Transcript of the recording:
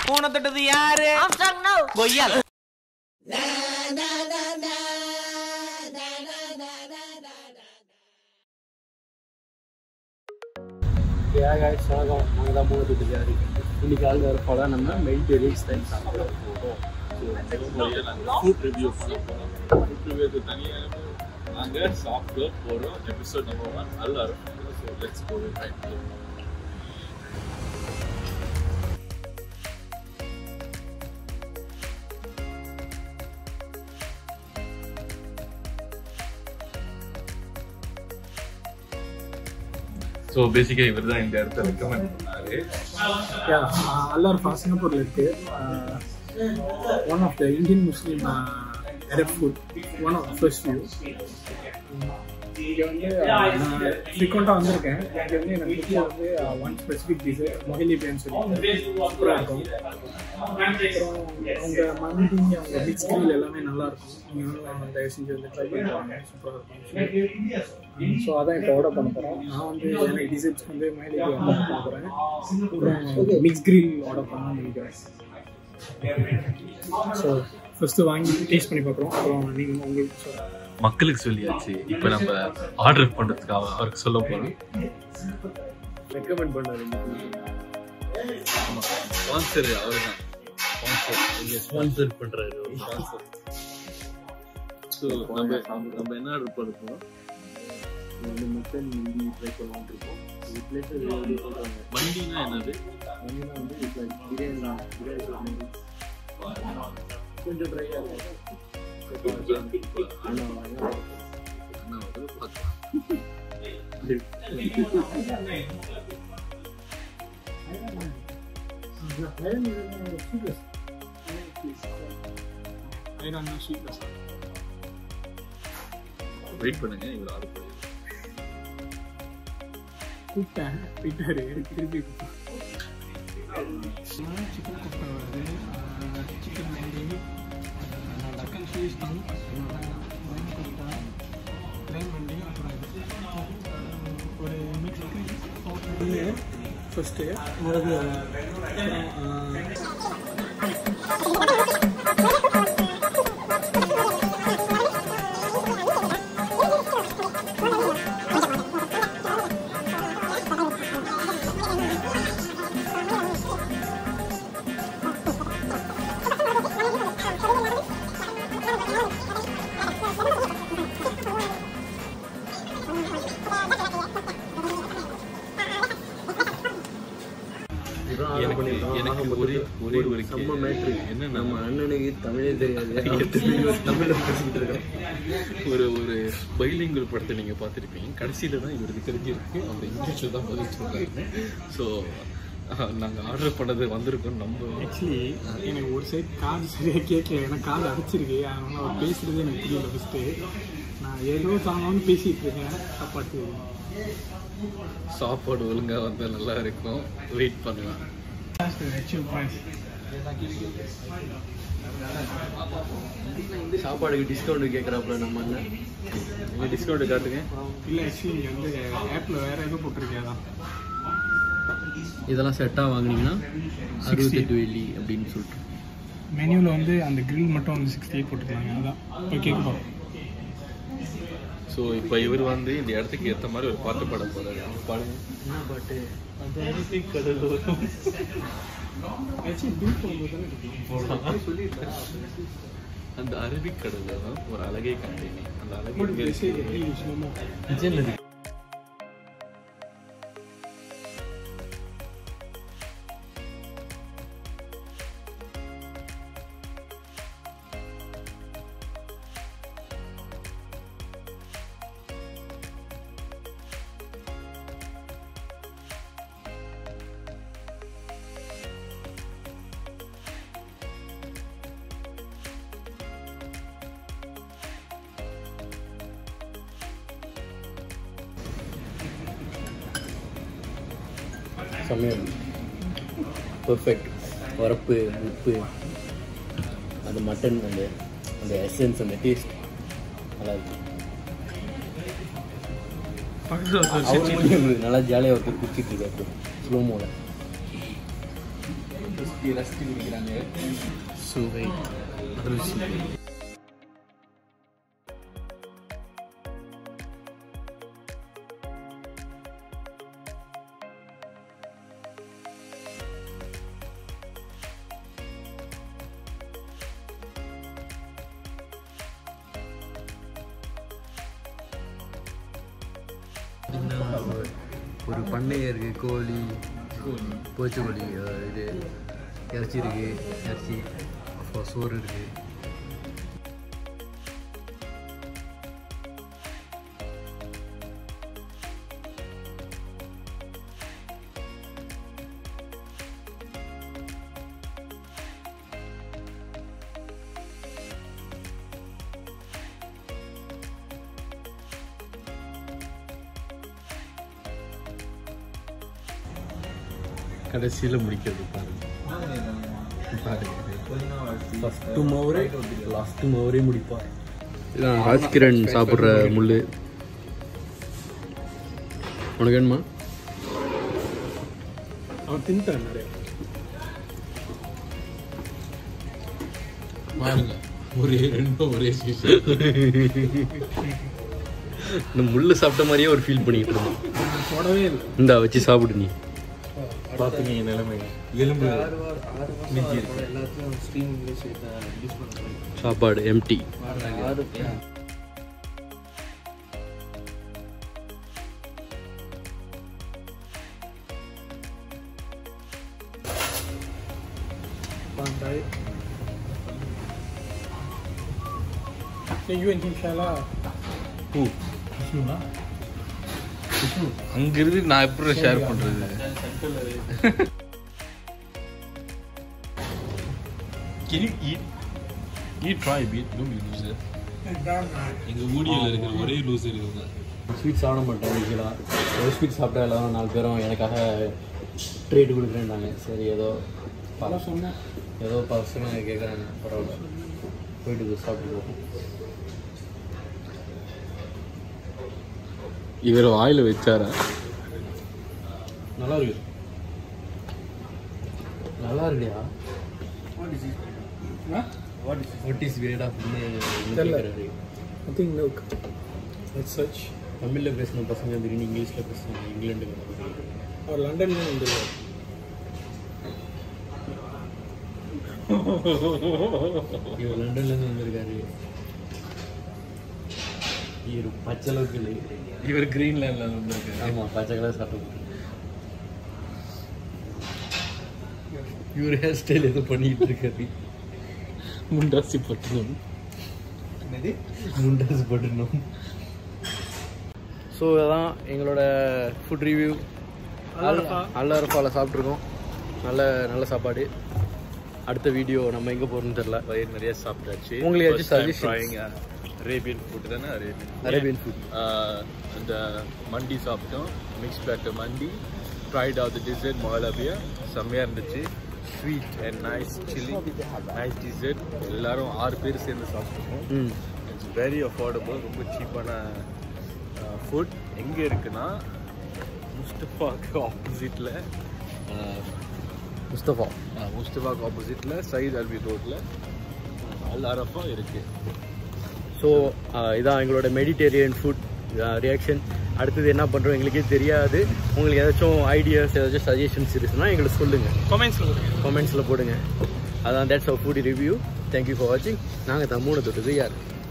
Moona Thottathu Yaaru. I'm strong now. Goyal. Yeah guys, Moona Thottathu Yaaru. இன்னைக்கு ஆள் வேறு போல நம்ம மெயின்டெனன்ஸ் டைம் சாப்பிட போகிறோம். ஃபுட் ரிவ்யூ ஃபுட் ரிவ்யூக்கு தனியாக நாங்கள் சாப்பிட போகிறோம். எபிசோட் நம்பர் 1 நல்லா இருக்கும். So let's go right. So பேசிக்காக இவர் தான் இந்த இடத்த ரெக்கமெண்ட் பண்ணாரு. Arafa Singapore இருக்கு. One of the Indian Muslim Arab food, one of the first few. இங்கே வந்து ஃப்ரீக்வெண்ட்டாக வந்திருக்கேன். இங்கே வந்து எனக்கு பிடிச்ச வந்து ஒன் ஸ்பெசிஃபிக் டிஷ் மொஹிலி பிரியாணி சொல்லி சூப்பராக இருக்கும். அப்புறம் அவங்க மந்தி, அவங்க மிக்ஸ் கிரில் எல்லாமே நல்லாயிருக்கும். நீங்கள் வந்து தயவு செஞ்சு வந்து ட்ரை பண்ணுவாங்க, சூப்பராக இருக்கும். ஸோ அதான் இப்போ ஆர்டர் பண்ண போகிறோம். நான் வந்து எனக்கு டிசைன்ஸ் வந்து மொஹிலி ஆர்டர் பண்ண போகிறேன். அப்புறம் மிக்ஸ் கிரில் ஆர்டர் பண்ணணும்னு நினைக்கிறேன். ஸோ ஃபஸ்ட்டு வாங்கி டேஸ்ட் பண்ணி பார்க்குறோம். அப்புறம் நீங்கள் உங்களுக்கு மக்களுக்கு சொல்லியாச்சு. இப்போ நம்ம ஆர்டர் பண்ணுறதுக்காக அவருக்கு சொல்ல போகிறோம். ரெக்கமெண்ட் பண்ணாரு ஸ்பான்சர் அவர் தான். ஸ்பான்சர் இங்கே ஸ்பான்சர் பண்ணுறாரு ஒரு ஸ்பான்சர். ஸோ நம்ம என்ன ஆர்டர் பண்ண போகிறோம்? மட்டன் மந்தி ட்ரை பண்ணலான்னு இருக்கோம். இது பிளேஸில் சொல்கிறாங்க. மண்டினா என்னது? மந்தினா வந்து இப்போ பிரியாணி கொஞ்சம் ட்ரை ஆகும். வெயிட் பண்ணுங்க, இவர் ஆர்டர் பண்ணி கூப்பிட்டேன் போயிட்டாரு. திருப்பி சிக்கன் குப்டா வருது, சிக்கன் மந்தி, சிக்கன் சீஸ் தான், குப்டா, ப்ளைன் மந்தி, அப்புறம் ஒரு மிக்ஸ் ஃபஸ்ட்டு எனக்கு ஒரே ஒரு செம்ம மேட்ரு என்ன, நம்ம அண்ணனுக்கு தமிழே தெரியாது, தமிழில் பேசிக்கிட்டு இருக்கேன். ஒரு பைலிங்குவல் படத்தை நீங்கள் பார்த்துருப்பீங்க. கடைசியில் தான் இவருக்கு தெரிஞ்சிருக்கு அந்த இங்கிலீஷில் தான் பதில் சொல்கிறாங்க. ஸோ நாங்கள் ஆர்டர் பண்ணது வந்திருக்கோம். நம்ம ஆக்சுவலி எனக்கு ஒரு சைட் காது சரியாக கேட்கல, எனக்கு காது அடிச்சிருக்கு. அதனால் அவர் பேசுகிறது எனக்கு தெரியல. ஃபஸ்ட்டு நான் ஏதோ தாங்கன்னு பேசிகிட்டு இருக்கேன். சாப்பாடு ஒழுங்காக வந்தால் நல்லா இருக்கும். வெயிட் பண்ணலாம். சாப்பாடுக்கு டிஸ்கவுண்ட் கேட்குறாப்புல நம்ம அண்ணன். நீங்கள் டிஸ்கவுண்ட்டு காட்டுங்க. இல்லை ஆக்சுவலி நீங்கள் வந்து ஆப்பில் வேறு எதுவும் போட்டிருக்கேன். இதெல்லாம் செட்டாக வாங்கினீங்கன்னா 68 வெள்ளி அப்படின்னு சொல்லிட்டு மெனுவில் வந்து அந்த கிரில் மட்டும் வந்து 68 போட்டுருக்காங்க. அதுதான் இப்போ கேட்குறோம். ஸோ இப்போ இவர் வந்து இந்த இடத்துக்கு ஏற்ற மாதிரி ஒரு பாட்டு பாட போகிறாரு. பாடுங்க. என்ன பாட்டு? அந்த அரபிக் கடலோரம். அந்த அரபிக் கடலோரம் ஒரு அழகை கண்டேன். அந்த அழகை சமையல் பர்ஃபெக்ட். உரப்பு, உப்பு, அந்த மட்டன், அந்த எசன்ஸ், அந்த டேஸ்ட் நல்லா இருக்கு. நல்லா ஜாலியாக ஒருத்தர் குடிச்சிட்டு இருக்காரு ஸ்லோமோவில். ரசித்து குடிக்கிறாங்க. சுவை ருசி. ஒரு பண்ணை இருக்குது, கோழி போச்சுக்கோழி, இது இறைச்சி இருக்குது, இறைச்சி அப்புறம் சோறு இருக்குது. கடைசியில் முடிக்கிறது பாருங்க. ஃபஸ்ட்டு மவரே லாஸ்ட்டு மவரே முடிப்பார். இதான் ராஜ்கிரண் சாப்பிட்ற முள். உனக்கு வேணுமா? அவன் தின்ட்டான் நிறைய. பாருங்க, ஒரே ரெண்டும் ஒரே சீசன். இந்த முள் சாப்பிட்ட மாதிரியே ஒரு ஃபீல் பண்ணிக்கிட்டு இருந்தோம். போடவே இல்லை. இந்தா வச்சு சாப்பிடு. நீ பார்த்துங்க என் நிலைமை. எலும்பு சாப்பாடு எம்டி. அங்கிருந்து நான் எப்படி ஷேர் பண்றது? Can you eat try a bit? Don't be loser. எங்க ஊடியில் இருக்கிற ஒரே லூசர் இதுதான். ஸ்வீட் சாப்பிட மாட்டேன். நீங்களாம் ஒரு ஸ்வீட் சாப்பிட்டா எல்லாம் 4 பேரும் எனக்காக ட்ரீட் கொடுக்குறேன்னாங்க. சரி, ஏதோ சொன்னேன், ஏதோ பசங்க கேட்குறாங்க, பரவாயில்ல போயிட்டு சாப்பிட்டு. இவர் வாயில் வச்சாரா? நல்லா இருக்கு. நல்லா இருக்குயா? வாட் இஸ் கிரேட் ஆஃப் தமிழில் பேசின பசங்க திடீர்னு இங்கிலீஷில் பேசுனாங்க. இங்கிலாண்டுக்கு அவர் லண்டன்லேயும் வந்து இவர் லண்டன்லேருந்து வந்திருக்காரு. இவர் பச்சை அளவுக்கு இல்லை. இவர் கிரீன்லேண்ட்ல வந்திருக்காரு. ஆமாம், பச்சை கலர் சாப்பிட்டு. இவர் ஹேர் ஸ்டைல் எதுவும் பண்ணிக்கிட்டு இருக்காரு. முண்டாசி பட்டணும். முண்டாசி பட்டணும். ஸோ அதான் எங்களோட ஃபுட் ரிவ்யூ. அரஃபாவில் சாப்பிட்ருக்கோம். நல்ல சாப்பாடு. அடுத்த வீடியோ நம்ம எங்கே போகிறோம்னு தெரியல. வயிறு நிறைய சாப்பிட்டாச்சு. உங்களுக்கு ஏதாச்சும் சஜஷன்? அரேபியன் ஃபுட் தானே? Arabian food. அந்த மண்டி சாப்பிட்டோம், மிக்ஸ் பேட்டர் மண்டி. ட்ரைட் ஆஃப் தி டிசர்ட் மொஹலபியா, செம்மையாக இருந்துச்சு. Sweet and nice chilli, nice dessert. எல்லாரும் 6 பேர் சேர்ந்து சாப்பிட்ருக்கோம். இட்ஸ் வெரி அஃபோர்டபுள், ரொம்ப சீப்பான ஃபுட். எங்கே இருக்குன்னா முஸ்தபாக்கு ஆப்போசிட்டில், முஸ்தபாக்கு ஆப்போசிட்டில் சயீத் அல்வி ரோட்டில் அல் அரஃபா இருக்குது. ஸோ இதான் எங்களோட மெடிடேரியன் ஃபுட் ரியாக்ஷன். அடுத்தது என்ன பண்ணுறோம் எங்களுக்கே தெரியாது. உங்களுக்கு ஏதாச்சும் ஐடியாஸ், ஏதாச்சும் சஜஷன்ஸ் இருக்குன்னா எங்களுக்கு சொல்லுங்கள், கமெண்ட்ஸில் போடுங்க. அதான் that's our food review. Thank you for வாட்சிங். நாங்கள் தான் மூணு தொட்டது யார்.